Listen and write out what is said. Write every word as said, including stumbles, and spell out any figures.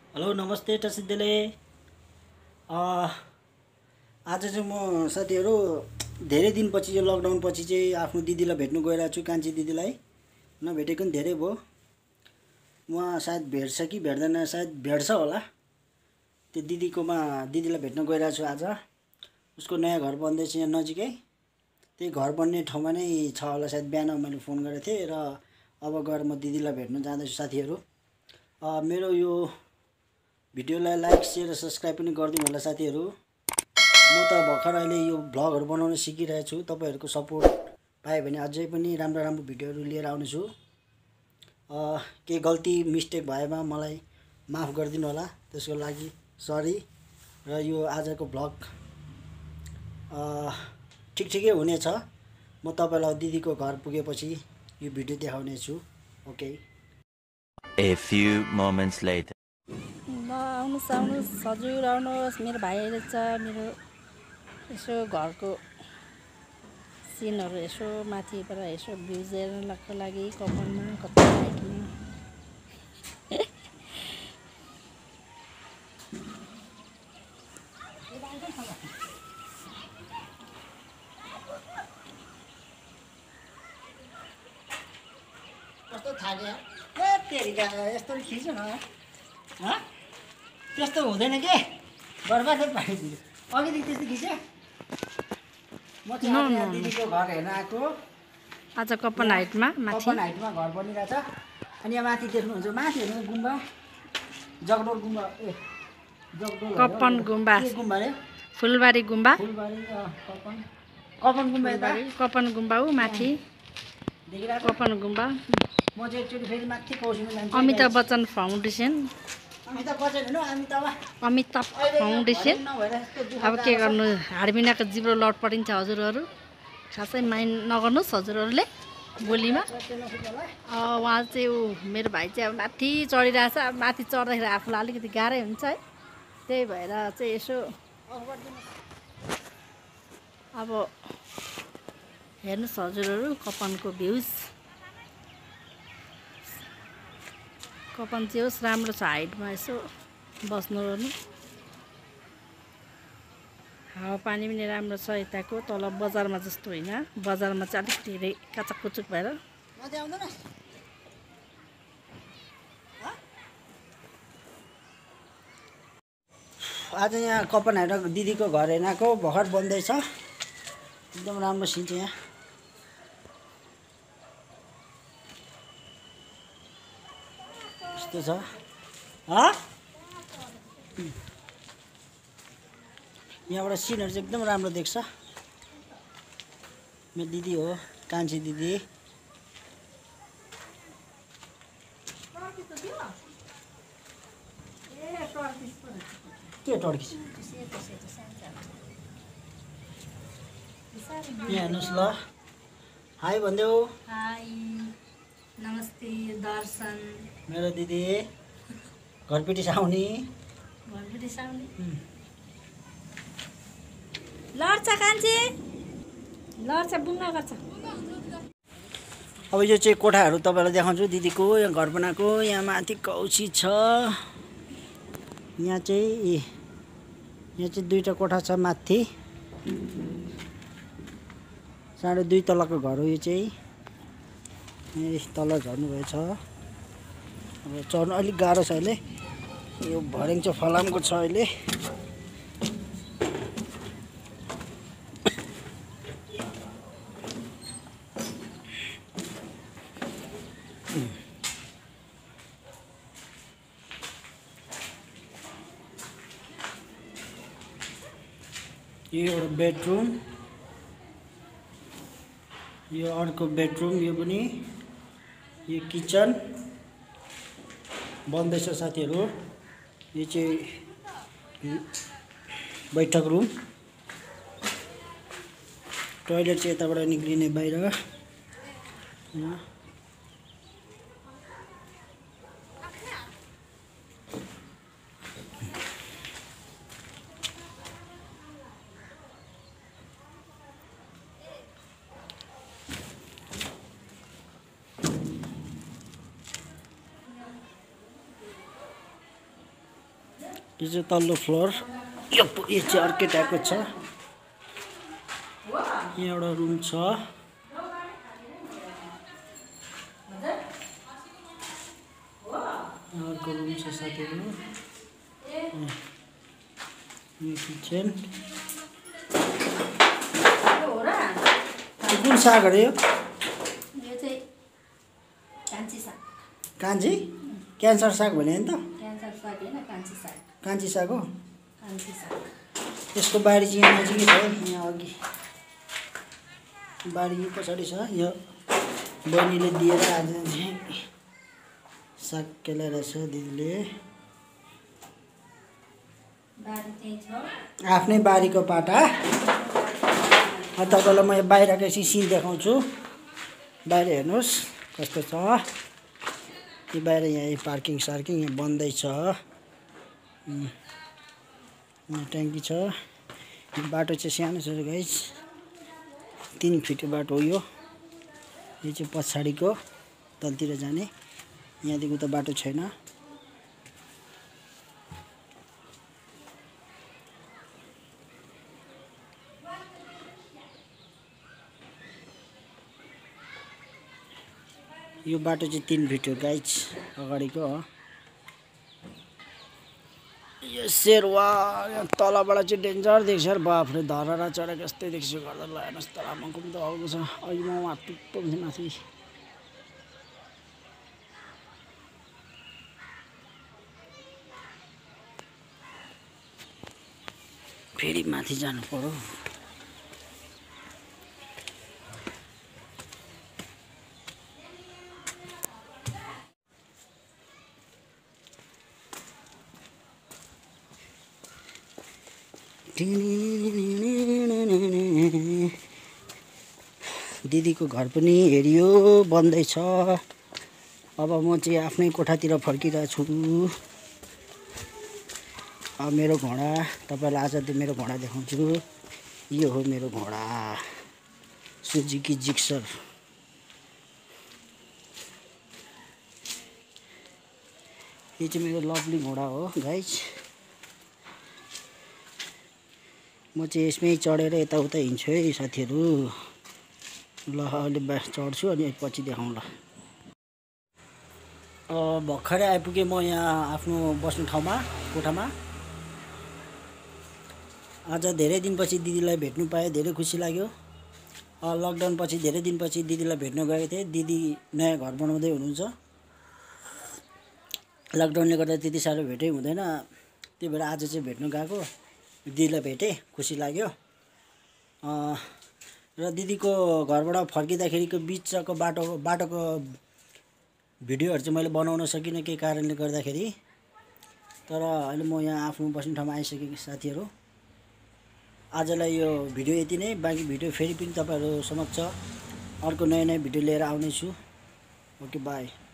Hello नमस्ते टसिदेले। आज चाहिँ म साथीहरू धेरै दिनपछि यो लकडाउन पछि चाहिँ आफ्नो दिदीलाई भेट्नु गइरहेको छु, कान्छी दिदीलाई। नभेटेको पनि धेरै भयो। उहाँ सायद भेट्छ कि भेट्दैन, सायद भेट्छ होला। त्यो दिदीकोमा दिदीलाई भेट्न गइरहेको छु आज। उसको नयाँ घर बन्दैछ यहाँ नजिकै। त्यही घर बन्ने ठाउँमा नै छ होला सायद। बिहान मैले फोन गरेको थिएँ र अब गएर म दिदीलाई भेट्न जाँदैछु साथीहरू। मेरो यो भिडियोलाई लाइक शेयर र सब्सक्राइब पनि गरिदिनु होला साथीहरू। म त भर्खर अहिले यो भ्लगहरू बनाउन सिकिरहेको छु। तपाईँहरूको सपोर्ट पाएँ भने अझै पनि राम्रो राम्रो भिडियोहरू लिएर आउनेछु। केही गल्ती मिस्टेक भएमा मलाई माफ गरिदिनु होला, त्यसको लागि सरी। र यो आजको भ्लग ठिक ठिकै हुनेछ। म तपाईँलाई दिदीको घर पुगेपछि यो भिडियो देखाउने छु। Okay. A few moments later. ल आउनुहोस् आउनुहोस् हजुर आउनुहोस्। मेरो भाइ रहेछ। मेरो यसो घरको सिनहरू यसो माथिबाट यसो भ्युज हेर्नको लागि कपालमा कति लाइटमा कस्तो थाल्यो ए तेरिका यस्तो खिच्नु न। त्यस्तो हुँदैन के, बर्बादै पारिदियो। अघिदेखि त्यस्तो खिच्यो। म चाहिँ यहाँ दिदीको घर हेर्न आएको। आज कपन हाइटमा माथि कपन हाइटमा घर बनिरहेछ। अनि यहाँ माथि देख्नुहुन्छ, माथि हेर्नु गुम्बा, जगडोल गुम्बा। ए जगडोल कपन गुम्बा, के गुम्बा रे? फुलबारी गुम्बा। फुलबारी कपन कपन गुम्बा यता कपन गुम्बा ऊ माथि देखिरहेको। कपन गुम्बा। म चाहिँ एकचोटि फेरि माथि कौशीमा जान्छु। अमिताभ बच्चन फाउन्डेसन। अमिताभ बच्चन होइन, अमिताभ अमिताभ फाउन्डेसन। नभएर यस्तो दुःख अब के गर्नु, हाडबिनाको जिब्रो लड परिन्छ हजुरहरू। खासै माइन्ड नगर्नुहोस् हजुरहरूले बोलीमा। उहाँ चाहिँ ऊ मेरो भाइ चाहिँ अब माथि चढिरहेछ। अब माथि चढ्दाखेरि आफूलाई अलिकति गाह्रै हुन्छ है। त्यही भएर चाहिँ यसो अब हेर्नुहोस् हजुरहरू कपनको भ्युज। कपन चाहिँ होस् राम्रो छ, हाइटमा यसो बस्नु ओर्नु। हावापानी पनि राम्रो छ यताको। तल बजारमा जस्तो होइन, बजारमा चाहिँ अलिक धेरै काचक कुचुक भएर। आज यहाँ कपन हाइट दिदीको घर हेर्नको भर्खर बन्दैछ। एकदम राम्रो सिन छ यहाँ। यस्तो छ। यहाँबाट सिनहरू चाहिँ एकदम राम्रो देख्छ। मेरो दिदी हो, कान्छी दिदी। के टर्किस यहाँ हेर्नुहोस् ल। हाई भनिदेऊ। हाई नमस्ते दर्शन। मेरो दिदी घरपेटी साउनी। घरपेटी साउनी लड्छ कान्छे, लड्छ बुङ्गा गर्छ। अब यो चाहिँ कोठाहरू तपाईँलाई देखाउँछु दिदीको। यहाँ घर बनाएको यहाँ माथि कौशी छ। यहाँ चाहिँ यहाँ चाहिँ दुईवटा कोठा छ माथि। साढे दुई तलाको घर हो यो चाहिँ। तल झर्नुभएछ। अब चढ्नु अलिक गाह्रो छ अहिले। यो भर्याङ चाहिँ फलामको छ अहिले। यो एउटा बेडरुम, यो अर्को बेडरुम, यो पनि यो किचन बन्दैछ साथीहरू। यो चाहिँ बैठक रुम। टोइलेट चाहिँ यताबाट निक्लिने बाहिर। यो चाहिँ तल्लो फ्लोर यो यो चाहिँ अर्कै टाइपको छ यहाँ एउटा रुम छ अर्को रुम छ साथीहरू यो किचन कुन साग अरे यो यो चाहिँ कान्छी साग कान्छी क्यान्सर साग भने नि त क्यान्सर साग होइन कान्छी साग कान्छी साग हो कान्छी साग यसको बारी चाहिँ यहाँ नजिकै छ यहाँ अघि बारी पछाडि छ यो बहिनीले दिएर आज चाहिँ साग केलाइरहेछ दिदीले बारी त्यही छ आफ्नै बारीको पाटा तपाईँलाई म बाहिरको एकछिन सिन देखाउँछु बाहिर हेर्नुहोस् कस्तो छ यो बाहिर यहाँ पार्किङ सार्किङ यहाँ बन्दैछ यहाँ ट्याङ्की छ बाटो चाहिँ सानो छ गाइस तिन फिटको बाटो हो यो यो चाहिँ पछाडिको तलतिर जाने यहाँदेखि उता बाटो छैन यो बाटो चाहिँ तिन फिट हो गाइस अगाडिको हो यो शेरवा यहाँ तलबाट चाहिँ डेन्जर देख्छ र बाफरे धरहरा चढेको जस्तै देख्छु गर्दा ल हेर्नुहोस् त आमाको पनि त आएको छ अहिले म उहाँ टुप्पो पनि माथि फेरि माथि जानु पर्यो दिदीको घर पनि हेरियो बन्दैछ अब म चाहिँ आफ्नै कोठातिर फर्किरहेको छु अब मेरो घोडा तपाईँलाई आज त्यो मेरो घोडा देखाउँछु यो हो मेरो घोडा सुजुकी जिक्सर यो चाहिँ मेरो लभली घोडा हो गाइस म चाहिँ यसमै चढेर यताउता हिँड्छु है साथीहरू ल अहिले बा चढ्छु अनि पछि देखाउँला भर्खरै आइपुगेँ म यहाँ आफ्नो बस्ने ठाउँमा कोठामा आज धेरै दिनपछि दिदीलाई भेट्नु पाएँ धेरै खुसी लाग्यो लकडाउन पछि धेरै दिनपछि दिदीलाई भेट्न गएको थिएँ दिदी नयाँ घर बनाउँदै हुनुहुन्छ लकडाउनले गर्दा त्यति साह्रो भेटै हुँदैन त्यही भएर आज चाहिँ भेट्नु गएको दिदीलाई भेटेँ खुसी लाग्यो र दिदीको घरबाट फर्किँदाखेरिको बिचको बाटो बाटोको भिडियोहरू चाहिँ मैले बनाउन सकिनँ केही कारणले गर्दाखेरि तर अहिले म यहाँ आफ्नो बस्ने ठाउँमा आइसकेँ साथीहरू आजलाई यो भिडियो यति नै बाँकी भिडियो फेरि पनि तपाईँहरू समक्ष अर्को नयाँ नयाँ भिडियो लिएर आउनेछु ओके बाई